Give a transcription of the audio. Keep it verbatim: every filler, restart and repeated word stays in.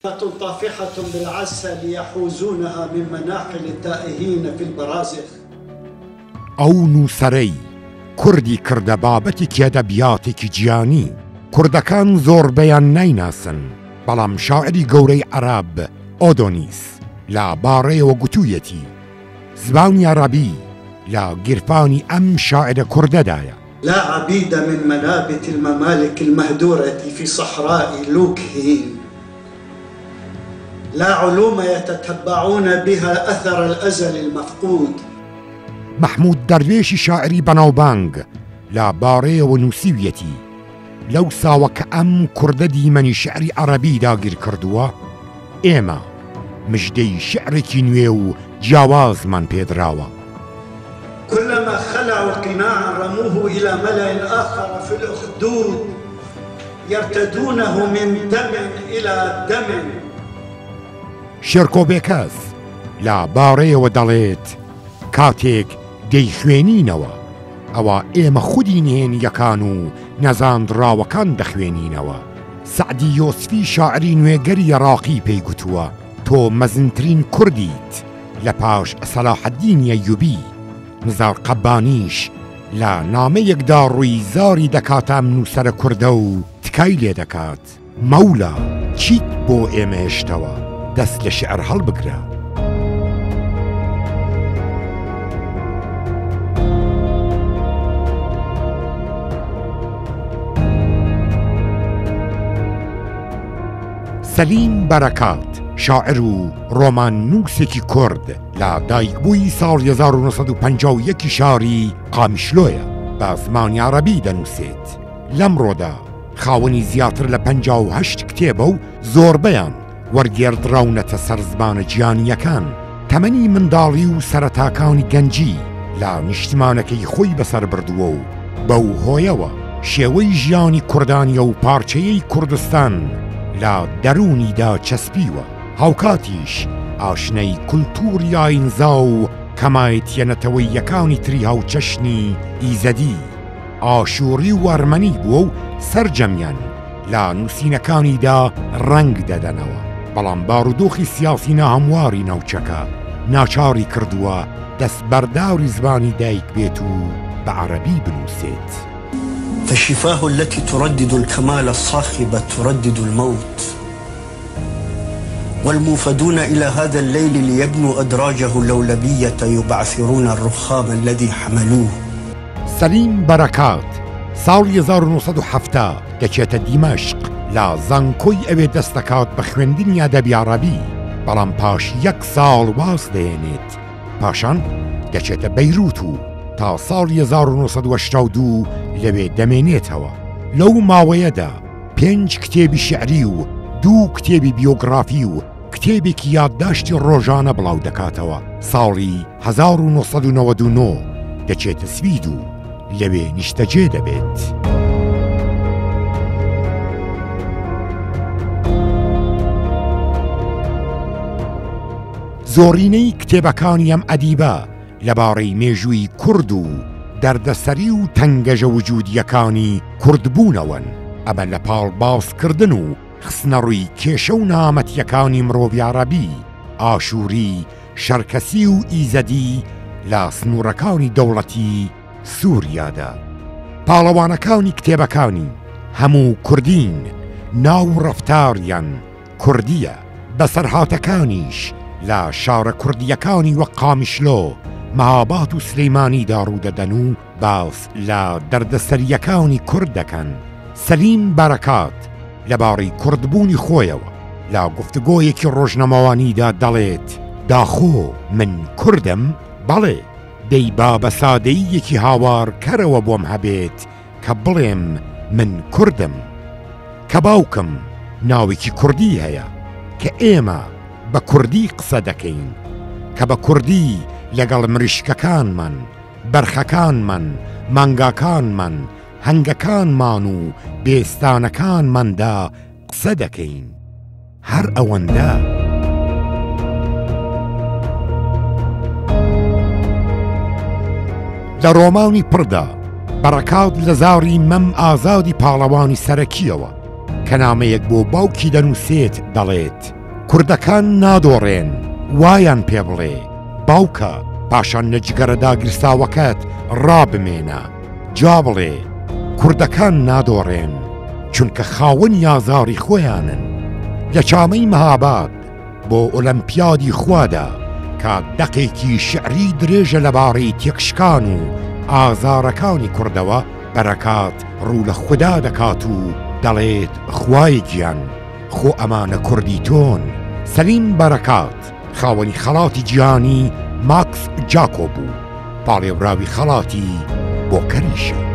طافحة بالعسل يحوزونها من مناقل التائهين في البرازخ. ئەو نووسەرەی کوردی کردە بابەتێکی ئەدەبیاتێکی گیانی کوردەکان زۆربەیان نایناسن، بەڵام شاعری گەورەی عەراب ئۆدۆنیس لە باڕێەوە گوتوویەتی زبانی عەرەبی لە گیرفانی ئەم شاعرە کوردەدایە. لا عبيد من منابت الممالك المهدورة في صحراء لوكهين، لا علوم يتتبعون بها أثر الأزل المفقود. محمود دەروێشی شاعری بەناوبانگ لە باڕێەوە نووسیویەتی لەو ساوە کە ئەم کوردە دیمەنی شعری عەرەبی داگیر کردووە، ئێمە مژدەی شعرێکی نوێ و جیاوازمان پێدراوە. كلما خلعوا قناعا رموه إلى ملأ آخر في الأخدود يرتدونه من دم إلى دم. شێرکۆبێکەس لە باڕێەوە دەڵێت کاتێک دەیخوێنینەوە ئەوە ئێمە خودی نهێنیەکان و نەزاندراوەکان دەخوێنینەوە. سەعدی یۆسفی شاعری نوێگەری عێراقی پێی گوتووە تۆ مەزنترین کوردیت لە پاش سەلاحەددین ئەیوبی. نزار قەبانیش لە نامەیەکدا ڕووی زاری دەکاتە ئەم نووسەرە کوردە و تکای لێ دەکات مەولا چیت بۆ ئێمە هێشتەوە دەست لە شعر هەڵبگرە. سەلیم بەرەکات شاعر و ڕۆمان نووسێکی کورد لە دایکبووی ساڵ هەزار و نۆسەد و پەنجا و یەکی شاری قامیشلۆیە بە زمانی عەرەبی دەنووسێت. لەمڕۆدا خاوەنی زیاتر لە پەنجا و هەشت کتێبە و زۆربەیان وەرگێڕدراونەتە سەر زمانە گیانیەکان. تەمەنی منداڵی و سەرەتاکانی گەنجی لە نیشتمانەکەی خۆی بەسەر بردووە و بەو هۆیەوە شێوەی ژیانی کوردانیە و پارچەیەی کوردستان لە دەرونیدا چەسپیوە. هاوکاتیش ئاشنەی کولتوری ئاینزا و کەمایەتیەنەتەوەی یەکانی تری هاوچەشنی ئیزەدی ئاشووری و ئەرمەنی بووە و سەرجەمیان لە نووسینەکانیدا ڕەنگ دەدەنەوە، بەڵام بارودۆخی سیاسی ناهەمواری ناوچەکە ناچاری کردووە دەست بەرداوری زبانی دایک بێت و بە عەرەبی بنووسێت. فالشفاه التي تردد الكمال الصاخب تردد الموت، والموفدون إلى هذا الليل ليبنوا أدراجه اللولبية يبعثرون الرخام الذي حملوه. سەلیم بەرەکات ساڵی هەزار و نۆسەد و هەفتە دەچێتە دیمەشق لە زانکۆی ئەوێ دەست دەکات بە خوێندنی ئەدەبی عەرەبی، بەڵام پاش یەک ساڵ واز دەهێنێت. پاشان دەچێتە بەیروت و تا ساڵی هەزار و نۆسەد و هەشتا و دوو لەوێ دەمێنێتەوە. لەو ماوەیەدا پێنج کتێبی شعری و دوو کتێبی بیۆگرافی و کتێبێکی یادداشتی ڕۆژانە بڵاو دەکاتەوە. ساڵی هەزار و نۆسەد و نەوەد و نۆ دەچێتە سوید و لەوێ نیشتەجێ دەبێت. زۆرینەی کتێبەکانی ئەم ئەدیبە لەبارەی مێژووی کورد و دەردەسەری و تەنگەژە وجودیەکانی کوردبوونەوەن. ئەمە لە پاڵ باسکردن و خستنە ڕووی کێشە و نامەتیەکانی مرۆڤی عەرەبی، ئاشووری، شەرکەسی و ئیزەدی لە سنوورەکانی دەوڵەتی سووریادا. پاڵەوانەکانی کتێبەکانی هەموو کوردین، ناو ڕەفتاریان کوردیە. بەسەرهاتەکانیش لە شارە کوردیەکانی وەک قامیشلۆ، مەهاباد و سلەیمانیدا ڕوودەدەن و باس لە دەردەسەریەکانی کورد دەکەن. سەلیم بەرەکات لەبارەی کوردبوونی خۆیەوە لە گفتگۆیەکی ڕۆژنەمەوانیدا دەڵێت داخۆ من کوردم؟ بەڵێ، دەی با بە سادەییەکی هاوار کەرەوە بۆم هەبێت کە بڵێم من کوردم، کە باوکم ناوێکی کوردی هەیە کە ئێمە بە کوردی قسە دەکەین، کە بە کوردی لەگەڵ مریشکەکانمان، بەرخەکانمان، مانگاکانمان، هەنگەکانمان و بێستانەکانماندا قسە دەکەین. هەر ئەوەندە لە ڕۆمانی پڕدا بەڕەکات لە زاری مەم ئازادی پاڵەوانی سەرەکیەوە کە نامەیەک بۆ باوکی دەنووسێت دەڵێت کوردەکان نادۆڕێن وایان پێ بڵێ باوکە پاشان لە جگەرە داگیرساوەکەت ڕابمێنە جا بڵێ کوردەکان نادۆڕێن چونکە خاوەن یازاری خۆیانن لە چامەی مەهاباد بۆ ئۆلەمپیادی خوادا کە دەقێکی شعری درێژە لەبارەی تێکشکان و ئازارەکانی کوردەوە بەرەکات ڕوو لە خوددا دەکات و دەڵێت خوای گیان خۆ ئەمانە کوردی تۆن. سەلیم بەرەکات خاوەنی خەڵاتی گیانی ماکس جاکۆ بوو پاڵێوراوی خەڵاتی بۆ کەریشە.